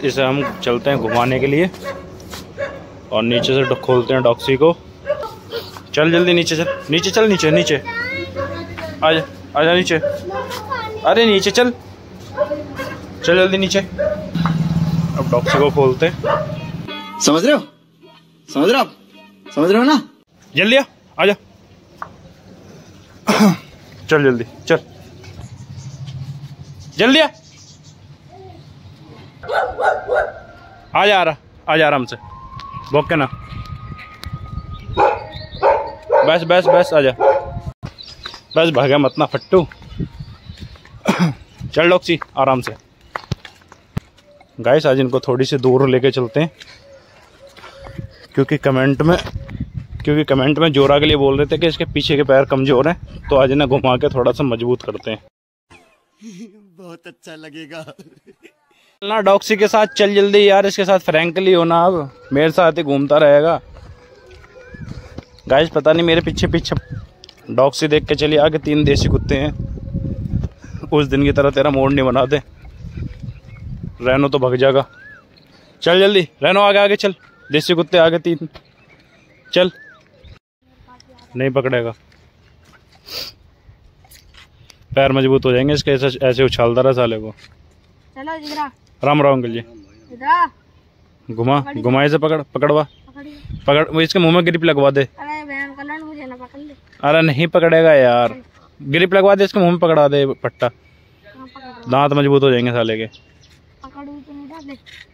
इसे हम चलते हैं घुमाने के लिए और नीचे से खोलते हैं डॉक्सी को। चल जल्दी नीचे चल, नीचे चल, नीचे नीचे आजा, आजा नीचे, अरे नीचे चल, चल जल्दी नीचे। अब डॉक्सी को खोलते हैं। समझ रहे हो, समझ रहे हो आप, समझ रहे हो ना? जल्दी आजा, चल जल्दी चल, जल्दी आजा, आजा आराम से, भौंक के ना, बस बस बस आजा, बस भागा मत ना फट्टू। चल डॉक्सी आराम से। गाइस आज इनको थोड़ी सी दूर लेके चलते हैं क्योंकि कमेंट में जोरा के लिए बोल रहे थे कि इसके पीछे के पैर कमजोर हैं, तो आज इन्हें घुमा के थोड़ा सा मजबूत करते हैं। बहुत अच्छा लगेगा ना डॉक्सी के साथ चल जल्दी यार, इसके साथ फ्रैंकली होना, अब मेरे साथ ही घूमता रहेगा। गाइस पता नहीं मेरे पीछे पीछे डॉक्सी देख के चलिए आगे 3 देसी कुत्ते हैं, उस दिन की तरह तेरा मोड़ नहीं बना दे। रेनो तो भग जाएगा, चल जल्दी रेनो आगे आगे चल, देसी कुत्ते आगे 3, चल, नहीं पकड़ेगा, पैर मजबूत हो जाएंगे इसके, ऐसे उछालता रहा साले को। चलो जिगरा, राम राम अंकल जी, घुमा इसे, पकड़वा, पकड़, वो इसके मुंह में ग्रिप लगवा दे। मुझे ना पकड़ ले। अरे नहीं पकड़ेगा यार, ग्रिप लगवा दे इसके मुंह में, पकड़ा दे पट्टा, दांत मजबूत हो जाएंगे साले के। पकड़ू तो नहीं